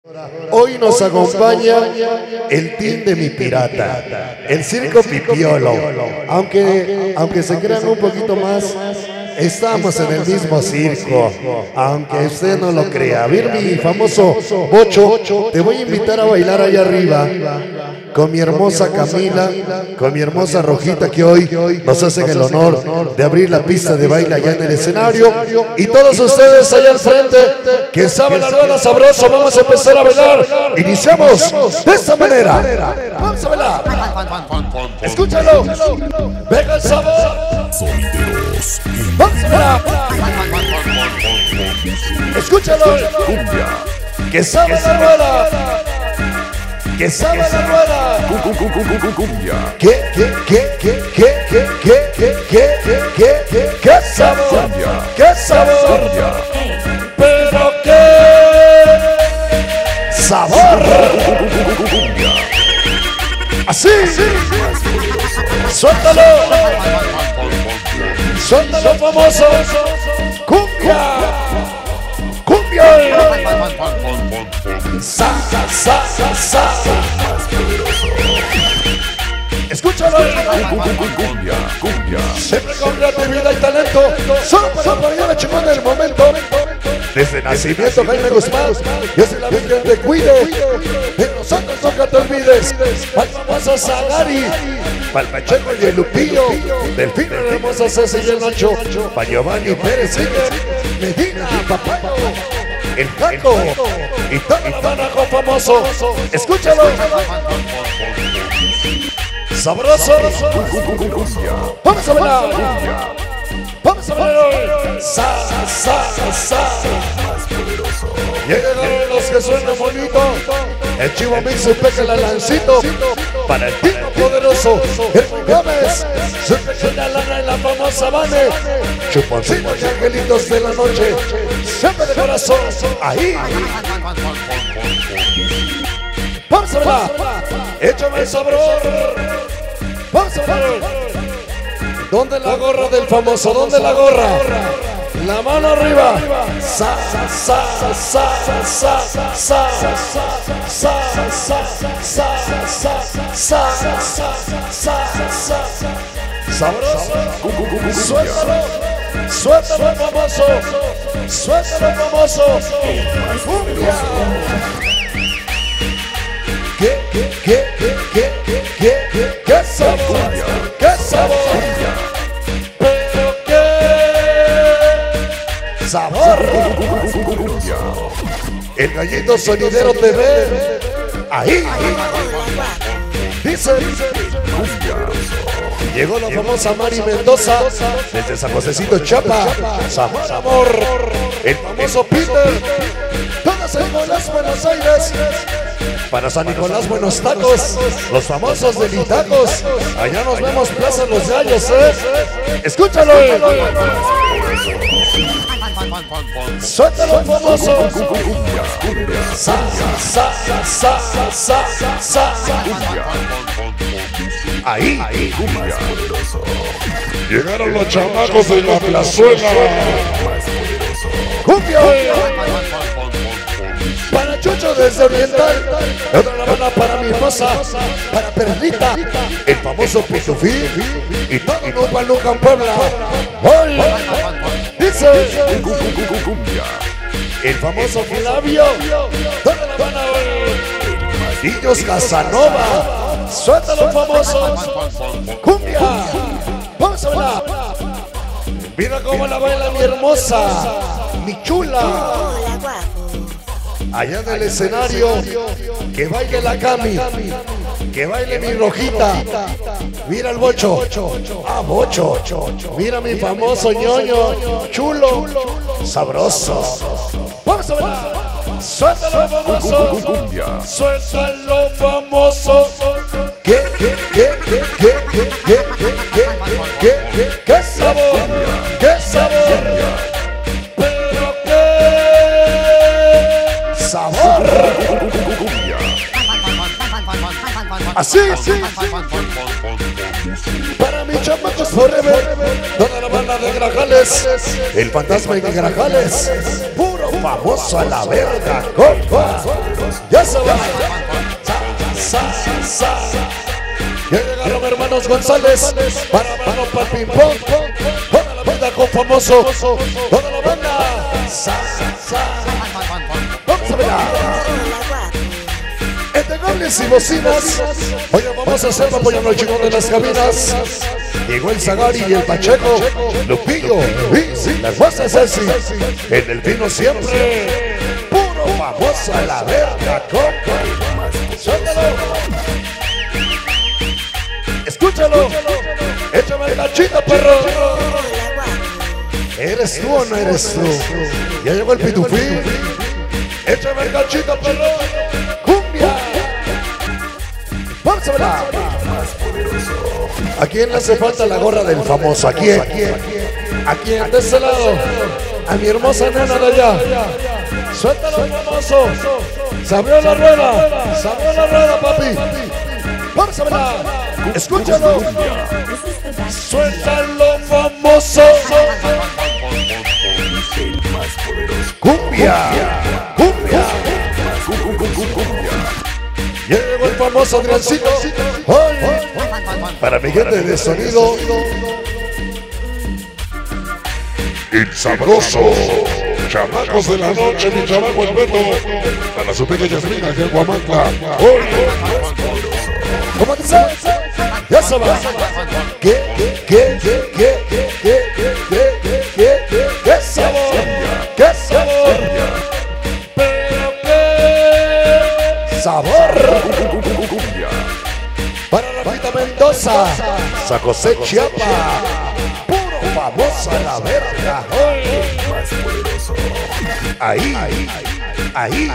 Hoy nos acompaña el team de Mi Pirata, el circo Pipiolo. Aunque se crean un poquito más, estamos en el mismo circo, aunque usted no lo crea. A ver, mi famoso Bocho, te voy a invitar a bailar allá arriba con mi hermosa Camila, con mi hermosa Rojita, que hoy nos hacen el honor de abrir la pista de baile allá en el escenario. Y todos ustedes allá al frente, que saben la rueda sabroso, vamos a empezar a bailar. Iniciamos de esta manera. Vamos a bailar. Escúchalo. Venga el sabor. Sonideros. Vamos a bailar. Escúchalo. Que sabe la rueda. Que sabe la rueda. ¿Qué sabor? ¿Qué sabor? Pero qué sabor. Así. Suéltalo. Suéltalo, famoso. Cumbia. Cumbia. Sa. Escúchalo. Siempre con creatividad y talento. Solo para apoyar a chingón del momento. Desde nacimiento Jaime Guzmán, yo soy la Virgen te cuide. De nosotros nunca te olvides. Al famoso Zagari, para el Pacheco y el Lupillo, del fin de hermosa Ceci y el Nacho, para Giovanni Pérez, Medina, Papayo, el Caco y todo el banaco famoso. Escúchalo. Sabroso. Vamos a bailar. Vamos a bailar hoy. Llegaron los que suenan bonito. El Chivo Mix y Peca la Lancito. Para el Tino Poderoso, el Gómez, su pequeña lana en la famosa Vane. Chuponcitos y angelitos de la noche. Siempre de corazón. Ahí. Vamos a bailar. Échame el sabor. Vamos a bailar. ¿Dónde la gorra del famoso? ¿Dónde la gorra? La mano arriba. Sabroso. Suéltalo. Suéltalo, famoso. Suéltalo, famoso. Cumbia. ¿Qué sabor? ¿Qué sabor? Pero qué sabor. El Gallito Sonidero TV. Ahí. Dice. Llegó la famosa Mari Mendoza desde San Josecito Chapa. Sabor, amor. El famoso Peter. Todas en Nicolás, Buenos Aires. Para San Nicolás, buenos tacos. Los famosos de Litacos. Allá nos vemos, Plaza Los Gallos, Escúchalo. Suéltalo, famoso. Ahí. Llegaron los chamacos de la plazuela. Cumbia. Para Chucho desde Oriental, otra la banda para mi esposa, para Perlita, el famoso Pitufí y todo Nueva Luca en Puebla. Hoy dice el famoso Flavio, toda la banda hoy. Niños Casanova, suéltalo, famosos. Cumbia, vamos a bailar. Mira cómo la baila mi hermosa, mi chula. Allá en el escenario, que baile la Cami, que baile mi Rojita. Mira el Bocho, Bocho. Mira mi famoso ñoño, chulo, sabroso. Vamos a bailar. Suéltalo, famoso. Suéltalo, famoso. ¿Qué sabor? ¿Qué sabor? Sabor. Así. Para mis chamacos forever. Toda la banda de Grajales. El fantasma de Grajales. Puro famoso a la verga, compa. Ya se va. Ya llegaron hermanos González para mano para el ping-pong. Toda la banda con famoso. Toda la banda. Vamos a ver. Entre goles y bocinas. Oye, vamos a hacerlo apoyando al chingón de las cabinas. Llegó el Zagari y el Pacheco. Lupillo, la hermosa Ceci. En el vino siempre. Puro famoso a la verga, compa. Suéltalo. Escúchalo. Échame el cachito, perro. ¿Eres tú o no eres tú? Ya llegó el pitufín. Échame el cachito, perro. Cumbia. Vamos a verla. ¿A quién le hace falta la gorra del famoso? ¿A quién? ¿A quién? De ese lado. A mi hermosa nena de allá. Suéltalo, famoso. Se abrió la rueda. Se abrió la rueda, papi. Vamos a verla. Escúchalo. Suéltalo, famoso. Cumbia. Cumbia. Llegó el famoso Adriancito. Para mi gente de sonido, El sabroso. Chamacos de la noche, mi chamaco el Beto. Para su pequeña Yasmina de Guamantla. ¿cómo que se? Ya se va. ¿Qué sabor? ¿Qué sabor? Pero qué sabor. Para Rafita Mendoza, San José Chiapa, puro famoso a la verga. Ahí.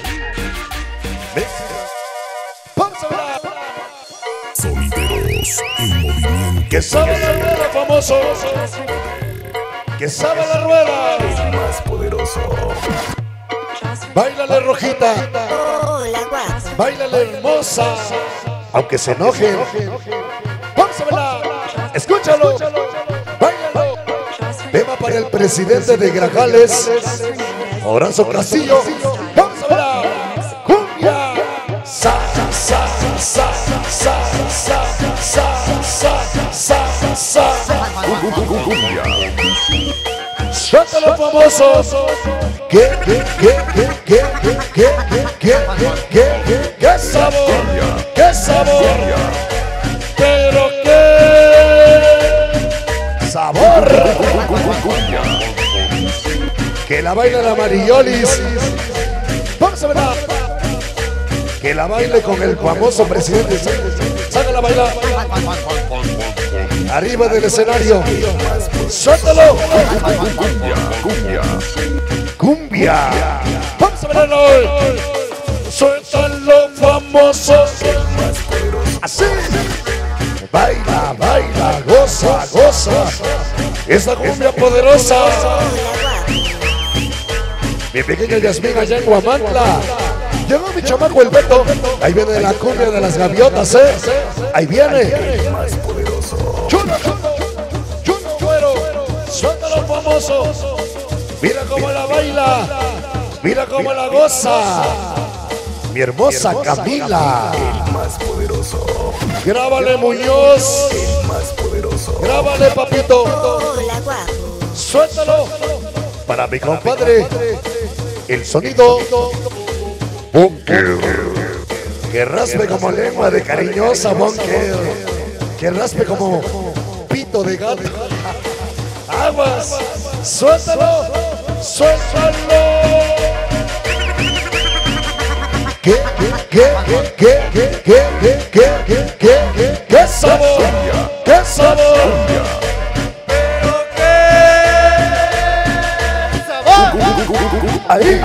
Vamos a hablar. Sonideros en movimiento. Que sabe la rueda, famoso. Que sabe la rueda. Más poderoso. Báilale, Rojita. Báilale, hermosa. Aunque se enojen. Vamos a verla. Escúchalo. Báilalo. Tema para el presidente de Grajales, Horacio Castillo. Vamos a verla. Cumbia. Suéltalo, famoso. ¿Qué sabor? ¿Qué sabor? Pero qué sabor. Que la baila la Marillolis. Vamos a verla. Que la baile con el famoso presidente. Sácala a bailar. Arriba del escenario. Suéltalo. Cumbia. Vamos a verlo hoy. Suéltalo, famoso. Así. Baila, goza. Esta cumbia poderosa. Mi pequeña Yasmín allá en Guamantla. Llegó mi chamaco el Beto. Ahí viene la cumbia de las gaviotas, Ahí viene. Chulo, güero. Suéltalo, famoso. Mira cómo la baila. Mira cómo la goza. Mi hermosa Camila. Grábale, Muñoz. Grábale, papito. Suéltalo. Para mi compadre, el sonido. Bunker. Que raspe como lengua de cariñosa, Bunker. Que raspe como pito de gato. Aguas. Suéltalo. ¿Qué sabor? ¿Qué sabor? Pero qué sabor. Ahí.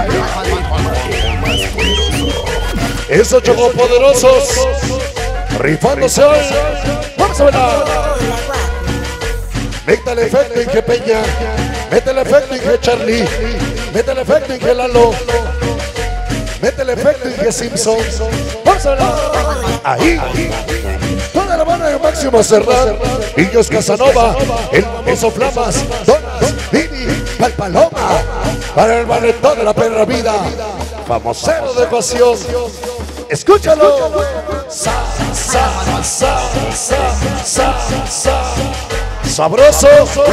Esos chocos poderosos rifándose hoy. Vamos a verla. Mete el efecto, Inge Peña. Mete el efecto, Inge Charlie. Mete el efecto, Inge Lalo. Mete el efecto, Inge Simpson. Vamos a verla. Ahí. Toda la banda de Máximo Serrán. Niños Casanova. El famoso Flamas. Donas. Dini. pa'l Paloma, para el valetón de la perra vida, famosero de pasión. Escúchalo. Sa, sa, sa, sa, sa, sa. Sabroso.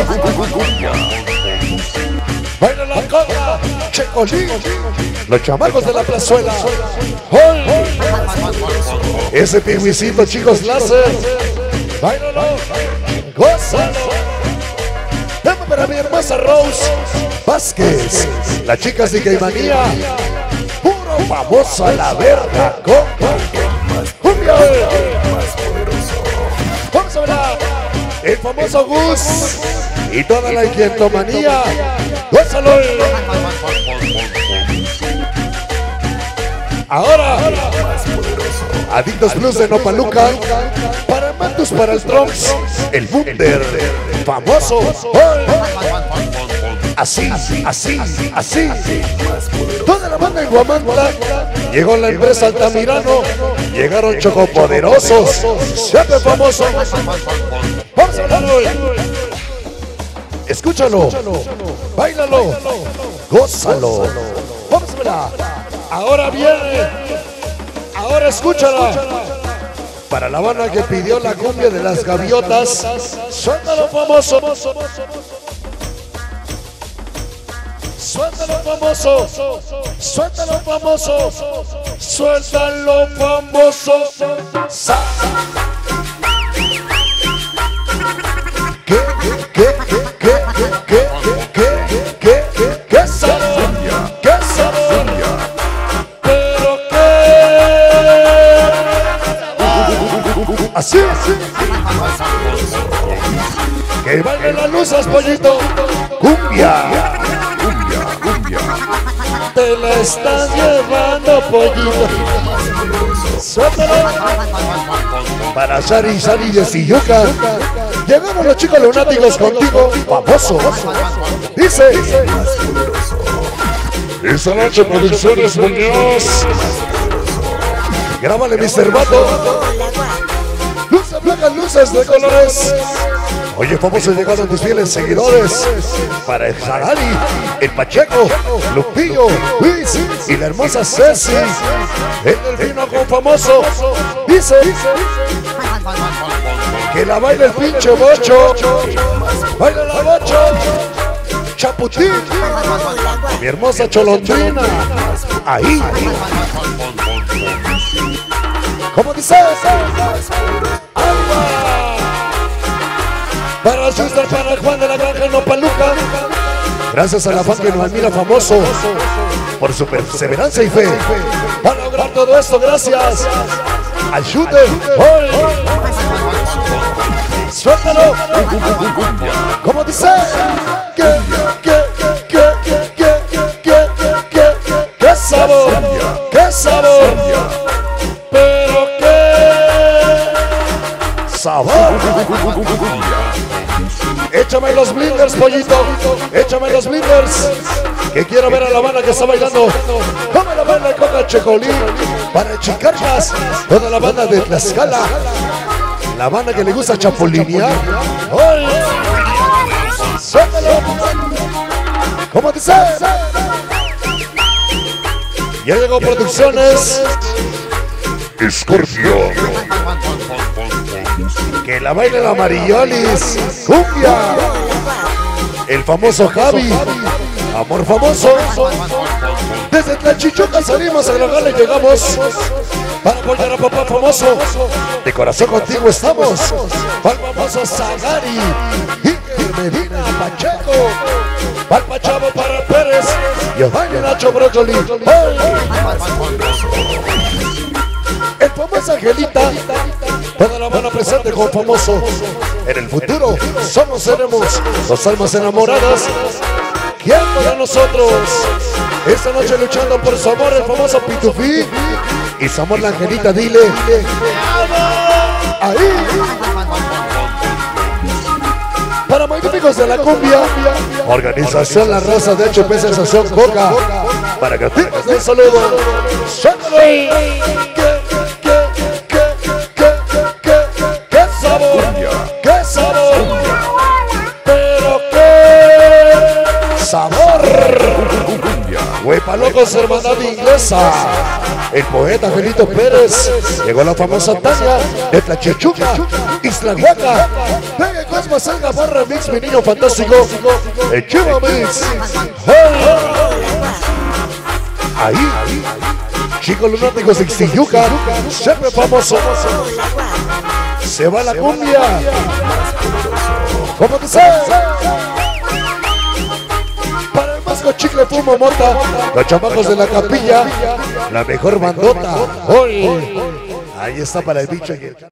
Baila la conga, Checolín, los chamacos de la plazuela. ¡Hoy! Ese pingüicito, chicos, láser. Báilalo, gózalo. Dame para mi hermosa Rose Vázquez, las chicas de Caimanía. Puro famoso a la verga, compa. ¡Cumbia! Vamos a ver el famoso Gus y toda la inquietomanía. ¡Gózalo! Ahora, Adictos Plus de Nopaluca, para Mantus, para el Trunks, el Bunder, famoso. Así, así, así. Toda la banda en Guamantla, llegó la empresa Altamirano, llegaron chocopoderosos, siempre famosos. Vamos a hablarlo. Escúchalo, báilalo, gózalo. Vamos a verla. Ahora viene, ahora escúchala. Para la banda que pidió la cumbia de las gaviotas, suéltalo famoso. Suéltalo famoso. Suéltalo famoso. Suéltalo famoso. Sa. ¿Qué sabor? ¿Qué sabor? Pero qué. Así. Que valgan las luces, pollito. Cumbia. Te la estás llevando, pollito. Suéltalo. Para Shari de Siyuca, llegaron los chicos lunáticos contigo, famoso. Dice. Esta noche Producciones Muñoz. Grábale, Mr. Vato. Luces blancas, luces de colores. Oye, famoso, llegaron tus fieles seguidores. Para el Jalali, el Pacheco, Lupillo, Luis y la hermosa Ceci. El delfino con famoso. Dice. Que la baile el pinche bocho. Baila la bocho. Chaputín. Mi hermosa Cholondrina. Ahí. ¿Cómo dice? Alba. Para Schuster, para Juan de la Granja Nopaluca. Gracias a la fan que nos admira, famoso, por su perseverancia y fe. Para lograr todo esto, gracias al Shooter. Suéltalo. ¿Cómo dice? ¿Qué sabor? ¿Qué sabor? Pero qué sabor. Échame los blinders, pollito. Échame los blinders. Que quiero ver a la banda que está bailando. Como la banda de Coca Checolín. Para Chicarcas. Toda la banda de Tlaxcala. La banda que le gusta chapulinear. ¡Oye! ¡Suéltalo! ¿Cómo dice? Ya llegó Producciones Escorpio. Que la baile la Marillolis. Cumbia. El famoso Javi. Amor famoso. Desde Tlachichuca salimos a grabarle, llegamos para apoyar a papá famoso. De corazón contigo estamos. Para el famoso Zagari. Iker Medina Pacheco. Para el Pachavo, para Pérez. Giovanni Nacho Brócoli. El famoso Angelita. Toda la mano presente con famoso. En el futuro somos, seremos dos almas enamoradas. ¿Quién para nosotros? Esta noche luchando por su amor, el famoso Pitufí. Y su amor, la Angelita, dile. Ahí. Para magníficos de la cumbia. Organización La Raza de HP Sensación Coca. Para que tengas un saludo. ¡Suéltalo! ¿Qué sabor? ¿Qué sabor? Pero qué sabor. Ramos, hermandad inglesa. El poeta Angelito Pérez. Llegó la famosa Tania de Tlachichuca, Isla Huaca. Venga, Cosmos, el Gamarra Mix, mi niño fantástico. El Chivo Mix. Ahí, chicos lunáticos de Ixtiyuca, siempre famoso. Se va la cumbia. ¿Cómo te sabes? Para el Masco, Chicle, Fumo, Mota, los chamacos de la capilla, la mejor bandota. Hoy, ahí está para el bicho.